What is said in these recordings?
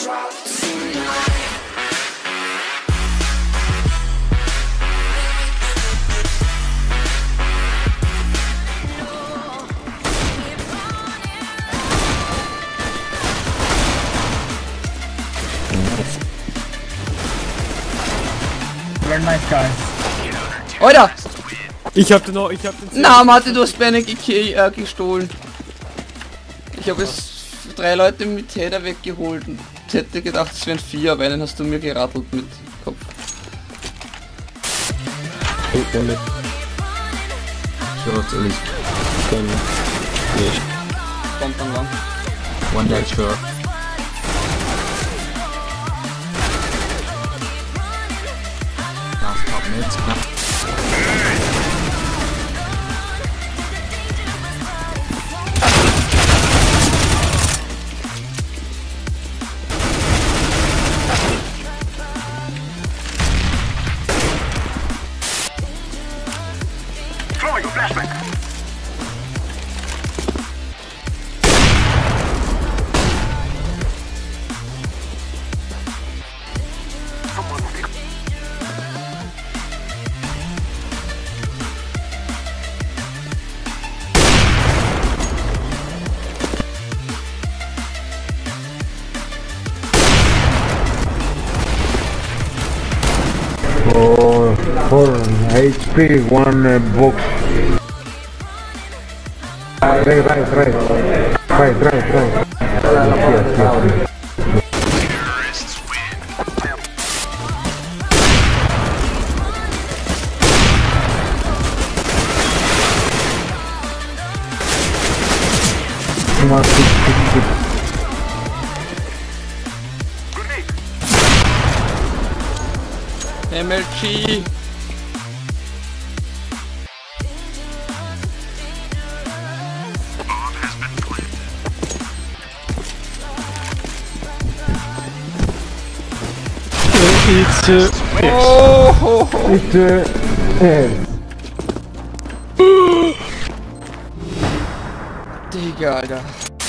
Very nice, guys. Alter! Ich hab den Na, Martin, du hast mir einen gestohlen. Ich habe jetzt 3 Leute mit Header weggeholt und hätte gedacht, es wären 4, aber einen hast du mir gerattelt mit Kopf. Kommt dann lang. One dead sure. Last top mid. Throwing a flashback. Oh, 4 HP, 1 box. Right. Yes. MLG! Digga, Alter.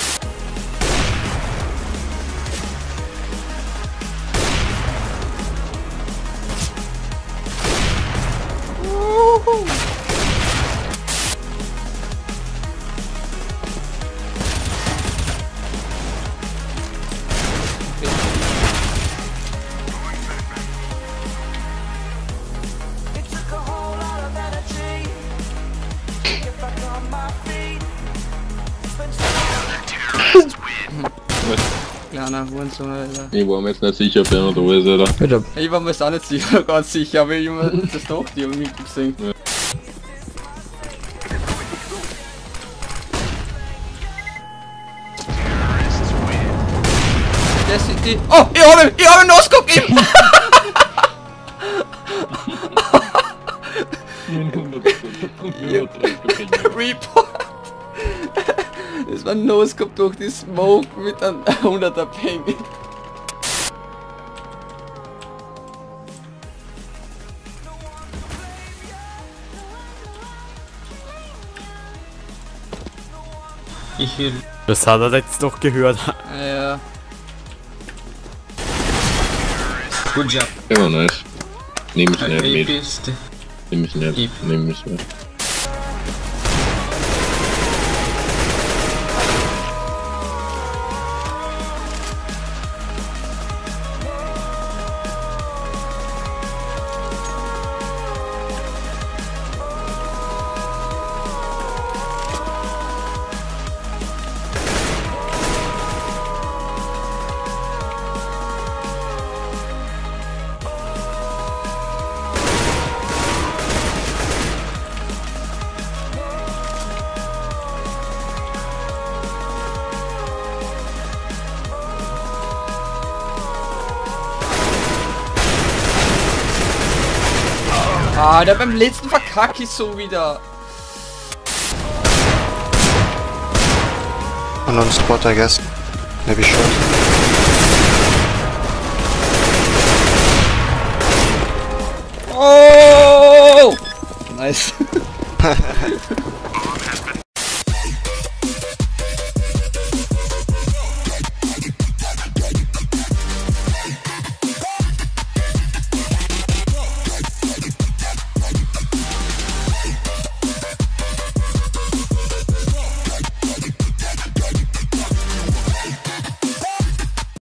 Kleiner Hurensohn, Alter. Ich war mir jetzt nicht sicher, ob der noch da ist, oder? Bitte. Ich war mir jetzt auch nicht sicher, ganz sicher, aber ich hab das doch die irgendwie gesehen. Ja. Das sind die. Oh, ich hab ihn ausgeguckt! Report! Das war ein No-Scope durch die Smoke mit einem 100er Ping. Das hat er jetzt doch gehört. Ja. Good job. Der war nice. Nehm ich nicht mit. Bist. Nehm ich nicht. Nehm ich nicht. Ah, der beim letzten verkacke ich so wieder. Unknown spot, I guess. Maybe short. Oh! Nice.